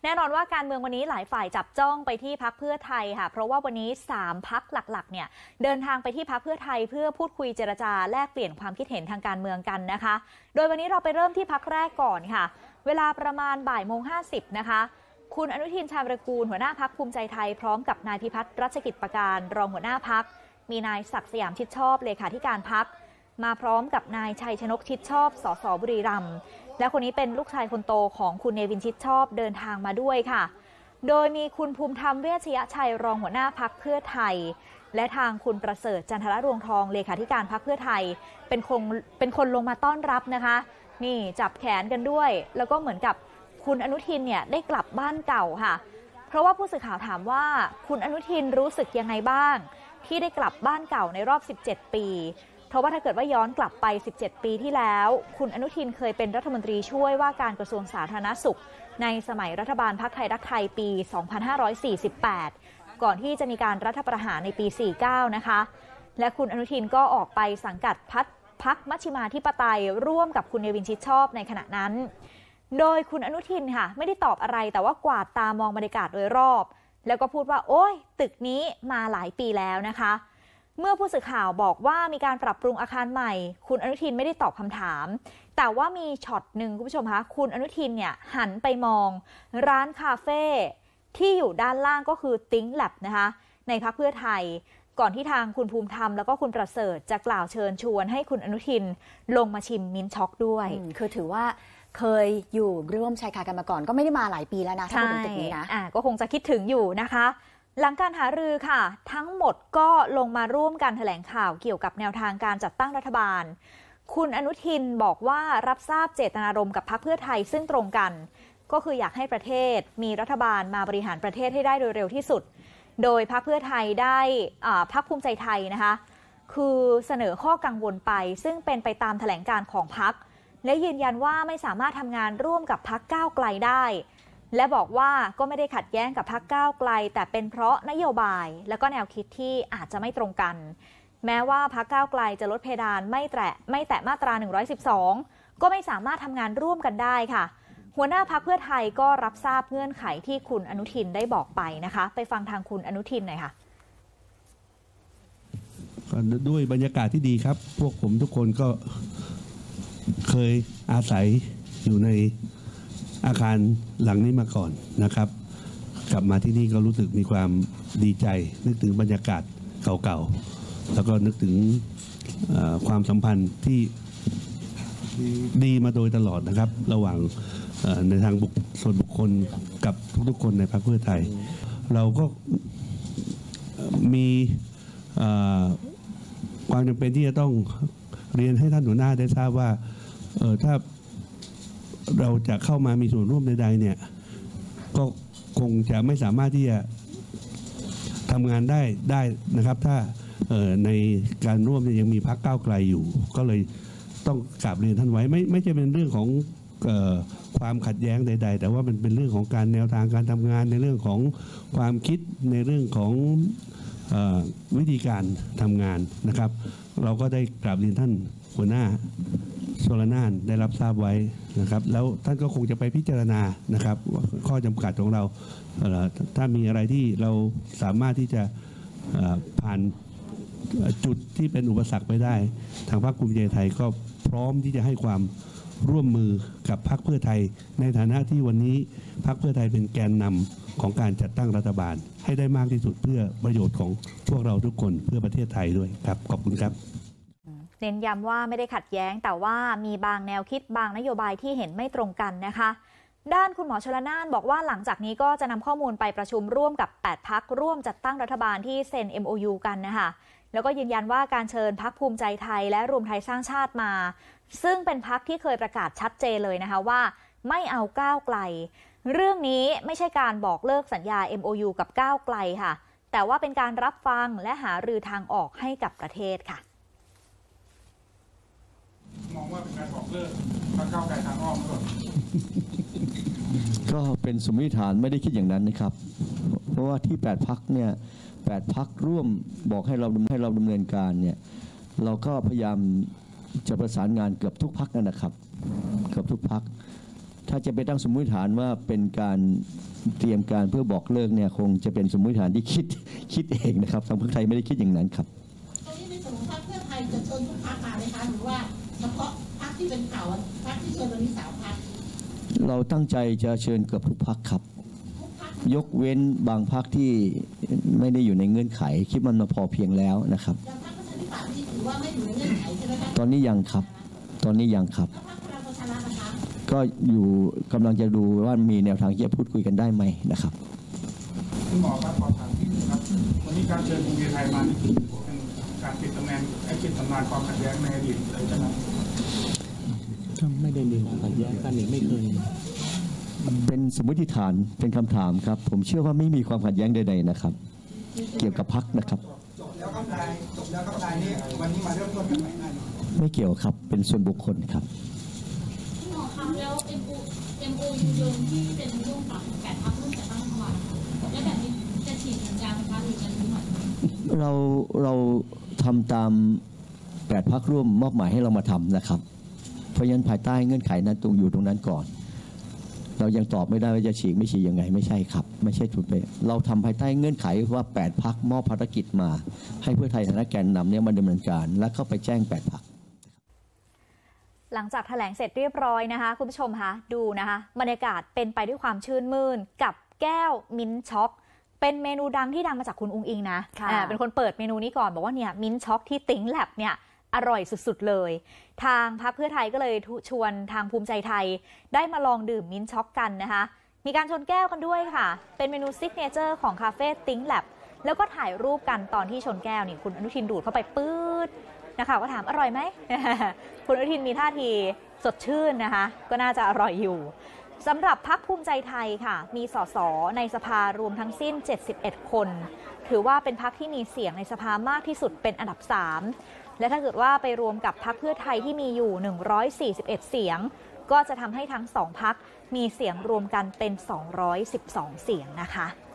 แน่นอนว่าการเมืองวันนี้หลายฝ่ายจับจ้องไปที่พรรคเพื่อไทยค่ะเพราะว่าวันนี้3พรรคหลักๆเนี่ยเดินทางไปที่พรรคเพื่อไทยเพื่อพูดคุยเจรจาแลกเปลี่ยนความคิดเห็นทางการเมืองกันนะคะโดยวันนี้เราไปเริ่มที่พรรคแรกก่อนค่ะเวลาประมาณ13:50นะคะคุณอนุทินชาญวิรากูลหัวหน้าพรรคภูมิใจไทยพร้อมกับนายพิพัฒน์รัชกิจประการรองหัวหน้าพรรคมีนายศักดิ์สยามชิดชอบเลขาธิการพรรคมาพร้อมกับนายชัยชนกชิดชอบสสบุรีรัมย์และคนนี้เป็นลูกชายคนโตของคุณเนวินชิดชอบเดินทางมาด้วยค่ะโดยมีคุณภูมิธรรมเวชยชัยรองหัวหน้าพรรคเพื่อไทยและทางคุณประเสริฐจันทรรวงทองเลขาธิการพรรคเพื่อไทยเป็นคนลงมาต้อนรับนะคะนี่จับแขนกันด้วยแล้วก็เหมือนกับคุณอนุทินเนี่ยได้กลับบ้านเก่าค่ะเพราะว่าผู้สื่อข่าวถามว่าคุณอนุทินรู้สึกยังไงบ้างที่ได้กลับบ้านเก่าในรอบ17ปีเพราะว่าถ้าเกิดว่าย้อนกลับไป17ปีที่แล้วคุณอนุทินเคยเป็นรัฐมนตรีช่วยว่าการกระทรวงสาธารณสุขในสมัยรัฐบาลพรรคไทยรักไทยปี2548ก่อนที่จะมีการรัฐประหารในปี49นะคะและคุณอนุทินก็ออกไปสังกัดพรรคมัชฌิมาธิปไตยร่วมกับคุณเนวินชิดชอบในขณะนั้นโดยคุณอนุทินค่ะไม่ได้ตอบอะไรแต่ว่ากวาดตามองบรรยากาศโดยรอบแล้วก็พูดว่าโอ้ยตึกนี้มาหลายปีแล้วนะคะเมื่อผู้สื่อข่าวบอกว่ามีการปรับปรุงอาคารใหม่คุณอนุทินไม่ได้ตอบคำถามแต่ว่ามีช็อตหนึ่งคุณผู้ชมคะคุณอนุทินเนี่ยหันไปมองร้านคาเฟ่ที่อยู่ด้านล่างก็คือติ้งแลบนะคะในพรรคเพื่อไทยก่อนที่ทางคุณภูมิธรรมแล้วก็คุณประเสริฐจะกล่าวเชิญชวนให้คุณอนุทินลงมาชิมมิ้นช็อกด้วยคือถือว่าเคยอยู่ร่วมชายคากันมาก่อนก็ไม่ได้มาหลายปีแล้วนะถ้าพูดถึงตึกนี้นะก็คงจะคิดถึงอยู่นะคะหลังการหารือค่ะทั้งหมดก็ลงมาร่วมกันแถลงข่าวเกี่ยวกับแนวทางการจัดตั้งรัฐบาลคุณอนุทินบอกว่ารับทราบเจตนารมณ์กับพรรคเพื่อไทยซึ่งตรงกันก็คืออยากให้ประเทศมีรัฐบาลมาบริหารประเทศให้ได้โดยเร็วที่สุดโดยพรรคเพื่อไทยได้พรรคภูมิใจไทยนะคะคือเสนอข้อกังวลไปซึ่งเป็นไปตามแถลงการของพรรคและยืนยันว่าไม่สามารถทำงานร่วมกับพรรคก้าวไกลได้และบอกว่าก็ไม่ได้ขัดแย้งกับพรรคก้าวไกลแต่เป็นเพราะนโยบายและก็แนวคิดที่อาจจะไม่ตรงกันแม้ว่าพรรคก้าวไกลจะลดเพดานไม่แตะมาตรา112ก็ไม่สามารถทำงานร่วมกันได้ค่ะหัวหน้าพรรคเพื่อไทยก็รับทราบเงื่อนไขที่คุณอนุทินได้บอกไปนะคะไปฟังทางคุณอนุทินหน่อยค่ะด้วยบรรยากาศที่ดีครับพวกผมทุกคนก็เคยอาศัยอยู่ในอาคารหลังนี้มาก่อนนะครับกลับมาที่นี่ก็รู้สึกมีความดีใจนึกถึงบรรยากาศเก่าๆแล้วก็นึกถึงความสัมพันธ์ที่ดีมาโดยตลอดนะครับระหว่างในทางส่วนบุคคลกับทุกๆคนในพรรคเพื่อไทยเราก็มีความจำเป็นที่จะต้องเรียนให้ท่านหัวหน้าได้ทราบว่าถ้าเราจะเข้ามามีส่วนร่วมใดๆเนี่ยก็คงจะไม่สามารถที่จะทำงานได้นะครับถ้าในการร่วมยังมีพรรคก้าวไกลอยู่ก็เลยต้องกราบเรียนท่านไว้ไม่ใช่เป็นเรื่องของความขัดแย้งใดๆแต่ว่ามันเป็นเรื่องของการแนวทางการทำงานในเรื่องของความคิดในเรื่องของวิธีการทำงานนะครับเราก็ได้กราบเรียนท่านหัวหน้าชลน่านได้รับทราบไว้นะครับแล้วท่านก็คงจะไปพิจารณานะครับว่าข้อจำกัดของเราถ้ามีอะไรที่เราสามารถที่จะผ่านจุดที่เป็นอุปสรรคไปได้ทางพรรคภูมิใจไทยก็พร้อมที่จะให้ความร่วมมือกับพรรคเพื่อไทยในฐานะที่วันนี้พรรคเพื่อไทยเป็นแกนนำของการจัดตั้งรัฐบาลให้ได้มากที่สุดเพื่อประโยชน์ของพวกเราทุกคนเพื่อประเทศไทยด้วยครับขอบคุณครับเน้นย้ำว่าไม่ได้ขัดแย้งแต่ว่ามีบางแนวคิดบางนโยบายที่เห็นไม่ตรงกันนะคะด้านคุณหมอชลน่านบอกว่าหลังจากนี้ก็จะนำข้อมูลไปประชุมร่วมกับ8พรรคร่วมจัดตั้งรัฐบาลที่เซ็น MOU กันนะคะแล้วก็ยืนยันว่าการเชิญพรรคภูมิใจไทยและรวมไทยสร้างชาติมาซึ่งเป็นพรรคที่เคยประกาศชัดเจนเลยนะคะว่าไม่เอาก้าวไกลเรื่องนี้ไม่ใช่การบอกเลิกสัญญา MOU กับก้าวไกลค่ะแต่ว่าเป็นการรับฟังและหารือทางออกให้กับประเทศค่ะมองว่าเป็นการบอกเลิกพรรคก้าวไกลทางอ้อมหรือเปล่าก็เป็นสมมติฐานไม่ได้คิดอย่างนั้นนะครับเพราะว่าที่8พรรคเนี่ย8พรรคร่วมบอกให้เราดำเนินการเนี่ยเราก็พยายามจะประสานงานเกือบทุกพรรคนะครับเกือบทุกพรรค ถ้าถ้าจะไปตั้งสมมติฐานว่าเป็นการเตรียมการเพื่อบอกเลิกเนี่ยคงจะเป็นสมมติฐานที่คิดเองนะครับทางเพื่อไทยไม่ได้คิดอย่างนั้นครับตอนนี้ในส่วนของพรรคเพื่อไทยจะเชิญทุกพรรคมาไหมคะหรือว่าเฉพาะพรรคที่เป็นข่าวพรรคที่เชิญวันนี้3 พรรคเราตั้งใจจะเชิญเกือบทุกพรรคครับยกเว้นบางพรรคที่ไม่ได้อยู่ในเงื่อนไขคิดมันมาพอเพียงแล้วนะครับอย่างพรรคประชาธิปัตย์นี่ถือว่าไม่อยู่ในเงื่อนไขใช่ไหมคะตอนนี้ยังครับตอนนี้ยังครับพรรคพลังประชารัฐนะคะก็อยู่กำลังจะดูว่ามีแนวทางที่จะพูดคุยกันได้ไหมนะครับคุณหมอครับขอถามที่นึงครับวันนี้การเชิญภูมิใจไทยมานี่คือเป็นการปิดตำนานความขัดแย้งในอดีตเลยใช่ไหมไม่ได้มีความขัดแย้งกันนี่ไม่เคยเป็นสมมติฐานเป็นคำถามครับผมเชื่อว่าไม่มีความขัดแย้งใดๆนะครับเกี่ยวกับพรรคนะครับจบแล้วครับนายนี่วันนี้มาเริ่มต้นกันใหม่ไม่เกี่ยวครับเป็นส่วนบุคคลครับคุณหมอคะแล้ว MOU เดิมที่เป็นร่วมกับ8 พรรคร่วมจัดตั้งรัฐบาลแล้วแบบนี้จะฉีกสัญญาไหมคะหรือจะรู้ใหม่เราทำตาม8 พรรคร่วมมอบหมายให้เรามาทำนะครับเพราะฉะนั้นภายใต้เงื่อนไขนั้นอยู่ตรงนั้นก่อนเรายังตอบไม่ได้ว่าจะฉีกไม่ฉีกยังไงไม่ใช่ครับไม่ใช่ถูกไปเราทำภายใต้เงื่อนไขว่า8 พรรคมอบภารกิจมาให้เพื่อไทยฐานะแกนนำเนี่ยมาดำเนินการและเข้าไปแจ้ง8 พรรคหลังจากแถลงเสร็จเรียบร้อยนะคะคุณผู้ชมคะดูนะคะบรรยากาศเป็นไปด้วยความชื่นมื่นกับแก้วมิ้นช็อกเป็นเมนูดังที่ดังมาจากคุณอุงอิงนะเป็นคนเปิดเมนูนี้ก่อนบอกว่าเนี่ยมิ้นช็อกที่ติ๊งแลบเนี่ยอร่อยสุดๆเลยทางพรรคเพื่อไทยก็เลยชวนทางภูมิใจไทยได้มาลองดื่มมิ้นช็อกกันนะคะมีการชนแก้วกันด้วยค่ะเป็นเมนูซิกเนเจอร์ของคาเฟ่ติ๊งแลบแล้วก็ถ่ายรูปกันตอนที่ชนแก้วนี่คุณอนุทินดูดเข้าไปปื๊ดนะคะก็ถามอร่อยไหม คุณอนุทินมีท่าทีสดชื่นนะคะก็น่าจะอร่อยอยู่สำหรับพรรคภูมิใจไทยค่ะมีสสในสภารวมทั้งสิ้น71คนถือว่าเป็นพรรคที่มีเสียงในสภามากที่สุดเป็นอันดับ3และถ้าเกิดว่าไปรวมกับพรรคเพื่อไทยที่มีอยู่141เสียงก็จะทำให้ทั้ง2พรรคมีเสียงรวมกันเป็น212เสียงนะคะ